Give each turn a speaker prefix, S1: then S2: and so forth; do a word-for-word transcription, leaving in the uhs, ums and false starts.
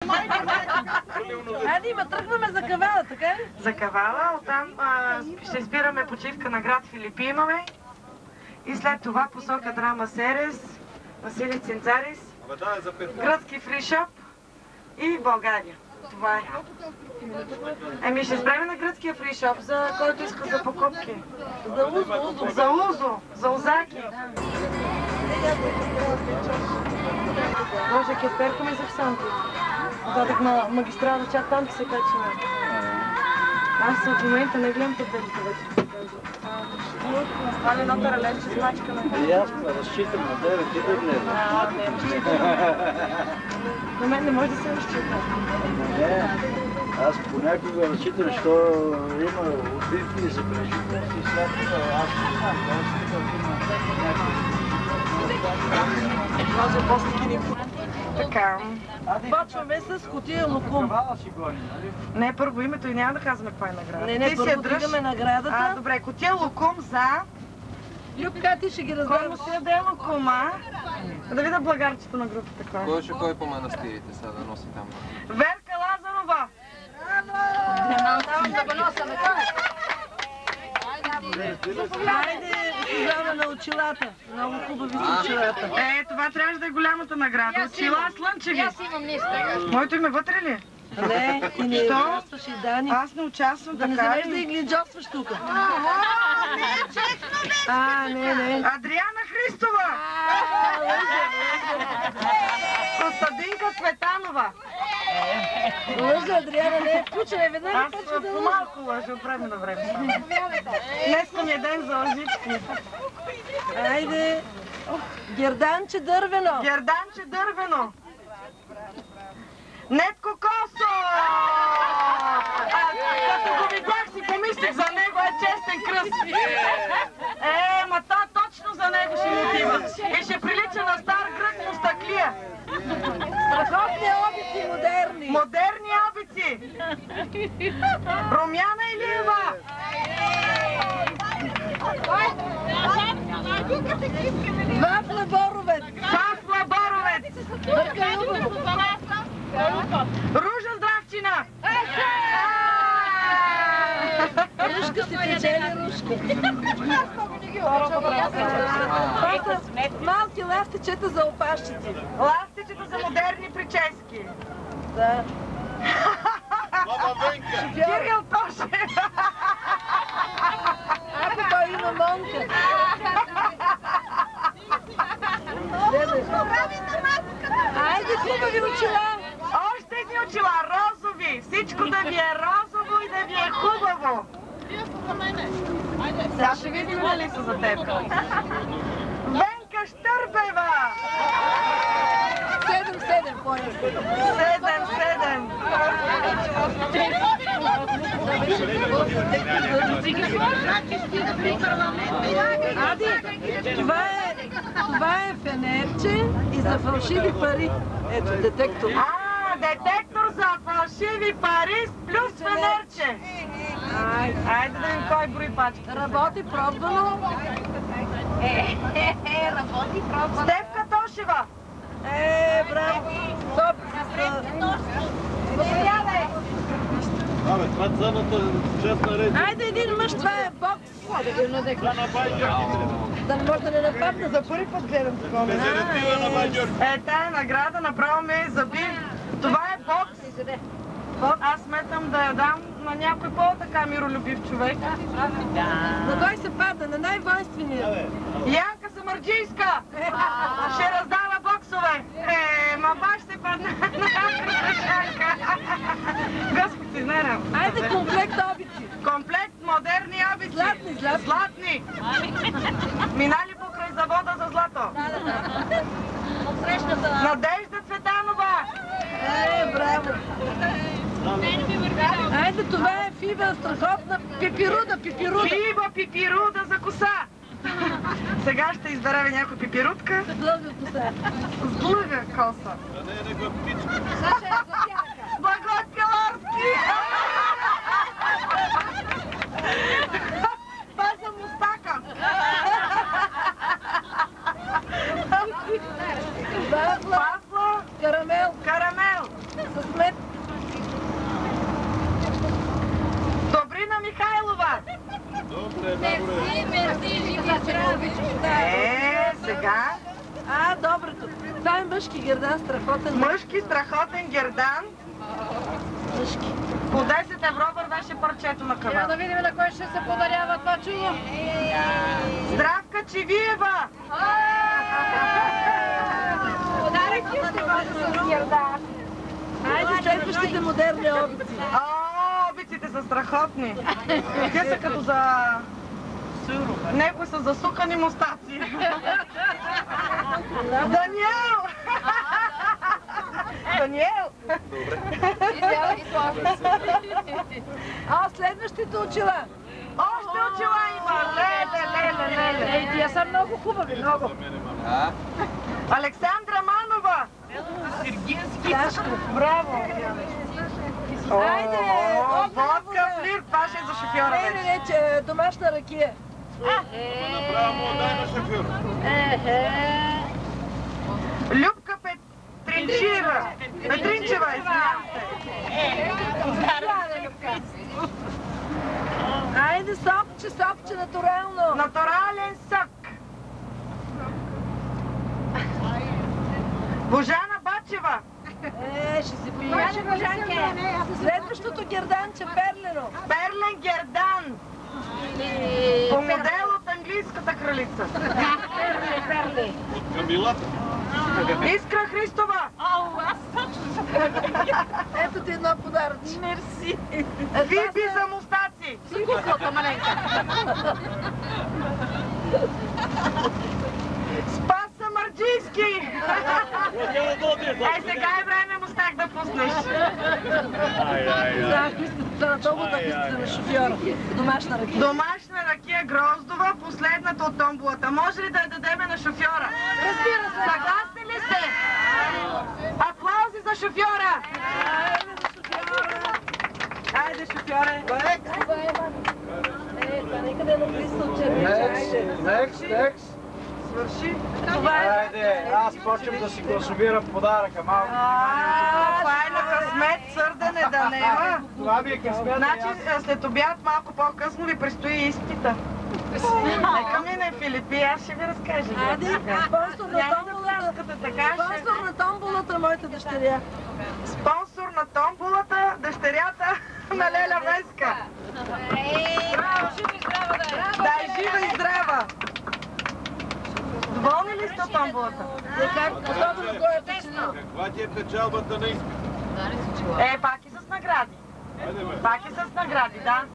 S1: Айде, има, тръгваме за Кавала, така ли?
S2: За Кавала, оттам а, ще спираме почивка на град Филипи имаме. И след това посока Драма Серес, Василий Цинцарис, гръцки фришоп и България. Това е. Еми ще спреме на гръцкия фришоп, за който иска за покупки.
S1: За Узо, Узо.
S2: За Узо, за Озаки. Може кесперка ме за Ксанти. Дадах на магистрала, чак там се качваме. Аз от момента не гледам таблетите вече. Това ли едно таралежче с мачка на
S3: И аз разчитам на девет и да гледам.
S2: А, не, разчитам. На мен не може да се разчита.
S3: Не, аз понякога разчитам, защото има убивки и забележителности и след това аз не знам, аз има
S2: Може после кини. Така.
S1: Почваме с кутия лукум.
S2: Не, първо името и няма да казваме каква е награда.
S1: Не, не, първо дигаме наградата.
S2: А, добре, кутия лукум за...
S1: Любка, ти ще ги
S2: Кой
S1: раздаваш.
S2: му си яде лукума? Да видя благарчето на групата. Кой?
S4: Кой ще кой по манастирите сега да носи там?
S2: Верка Лазарова!
S1: Давам да го носа, не кой? Хайде, Сузана на очилата. Много хубави са очилата.
S2: Е, това трябваше да е голямата награда. Очила слънчеви.
S5: Аз имам нещо.
S2: Моето име вътре ли?
S1: Не, ти не участваш и Дани.
S2: Аз не участвам,
S1: Да не
S2: така
S1: вземеш
S2: ли?
S1: да и глиджосваш тук.
S2: А, не, не. Адриана Христова! Костадинка Светанова!
S1: Лъжа, Адриана, не е включена, веднага
S2: Аз
S1: почва да лъжа.
S2: по-малко лъжа от време на време. Днеска ми е ден за лъжички.
S1: Айде, Герданче Дървено.
S2: Герданче Дървено. Нетко Косо! А, като го видях си помислих, за него е честен кръст. Е, ма то точно за него ще му отива. И ще прилича на стар грък мустаклия.
S1: Страхотни обици, модерни.
S2: Модерни обици. Румяна Илиева.
S1: Вафла Боровец.
S2: Вафла Боровец.
S1: Бърка Любов.
S2: Ружа Здравчина.
S1: Рушка си печели рушки. Това са малки ластичета за опашчици.
S2: Ластичета за модерни прически.
S1: Да.
S2: Кирил Тошев.
S1: Ако той има монка. Айде, хубави очила.
S2: Още едни очила, розови. Всичко да ви е розово и да ви е хубаво. Сега ще видим дали са за теб. Венка Щърбева.
S1: Седем, седем, по-ясно.
S2: Седем, седем.
S1: Ади, това е, това е фенерче и за фалшиви пари. Ето, детектор.
S2: А, детектор за фалшиви пари плюс фенерче.
S1: Айде.
S2: Айде да видим кой брои пачките.
S1: Работи пробвано.
S5: Е, е, е, работи, пробва.
S2: Стефка Тошева.
S1: Е, браво. Стоп.
S2: Заповядай.
S3: Абе, това е цената шест на рейд.
S1: Айде един мъж, това е бокс. Да не може да не нападне.
S2: За първи път гледам такова. Е, тая награда направо ме заби. Това е бокс. Аз сметам да я дам на някой по-така миролюбив човек.
S1: На кой се падна? На най-воинствения.
S2: Янка Самарджийска! Ще раздава боксове! Е, ма баш се падна на кръшанка! Господи, не рам!
S1: Айде комплект обици.
S2: Комплект модерни обици!
S1: Златни, златни.
S2: Златни! Минали покрай завода за злато? Надежда Цветанова!
S1: Е, браво. Айде, това е фиба, страхотна пипируда, пипируда.
S2: Фиба пипируда за коса! Сега ще избереме някой пипирутка.
S1: С дълга коса.
S2: С дълга коса. Благот Пиларски! Това за мустака!
S1: Вафла,
S2: Павла
S1: карамел.
S2: Карамел!
S1: С мен.
S5: Мерси, мерси, живи здрави.
S2: Е, сега.
S1: А, добре. Това е мъжки гердан, страхотен.
S2: Мъжки страхотен гердан.
S1: Мъжки.
S2: По десет евро вървеше парчето на
S5: Трябва
S2: каван.
S5: да видим на кой ще се подарява това чудо.
S2: Здравка Чивиева!
S5: Подарък ли ще бъде с гердан?
S1: Айде, следващите модерни обици.
S2: О, обиците са страхотни. Те са като за... Някои са засукани мустаци. Даниел! Даниел!
S5: Изява и сложна.
S1: А, следващите очила.
S2: Още очила има! Леле, леле, леле!
S5: Ей, тия са много хубави, много.
S4: Да.
S2: Александра Манова!
S1: Тяшко.
S2: Браво!
S1: Айде!
S2: О,
S1: Добра
S2: водка,
S1: вода.
S2: флирт, това ще е за шофьора
S1: Не, не,
S2: вече.
S1: не, че домашна ракия.
S2: Любка Петринчева! Петринчева, извинявам се.
S1: Айде, сопче, сопче, натурално.
S2: Натурален сък. Божана Бачева.
S1: Е, ще си приемаше Божанке. Следващото герданче, перлено.
S2: Перлен Гердан. По модел от английската кралица.
S5: Перли, перли.
S2: Искра Христова.
S1: Ето ти едно подаръче. Мерси.
S2: Фиби за мустаци.
S5: Куклата маленка.
S2: Спас Самарджийски. Ай, сега е време мустак да пуснеш.
S1: Да, хвистата на топлата хвистата на шофьора. Домашна ракия.
S2: Домашна ракия Гроздова, последната от томбулата. Може ли да я дадеме на шофьора?
S1: Разбира се.
S2: Съгласни ли сте? Аплаузи за шофьора! Айде, шофьоре!
S1: Е, това нека да е написано, че
S3: Некс, некс, некс.
S2: Свърши.
S3: Айде, аз почвам да си консумирам подаръка. Малко
S2: А, това е на късмет, сърдене да нема.
S3: това ми е късмет.
S2: Значи след обяд малко по-късно ви предстои изпита. Нека мине Филипи, аз ще ви разкажа.
S1: Айде, спонсор на
S2: Няма да
S1: томболата.
S2: пляскате така, ще...
S1: Спонсор на томболата, моята дъщеря.
S2: Спонсор на томбулата, дъщерята на Леля Веска.
S5: Браво, жива и здрава да е.
S2: Да е жива и здрава. Доволни ли сте от томбулата?
S1: Как, особено кой е печенил.
S6: Каква ти е печалбата на изпит?
S2: Е, пак и с награди. Пак и с награди, да.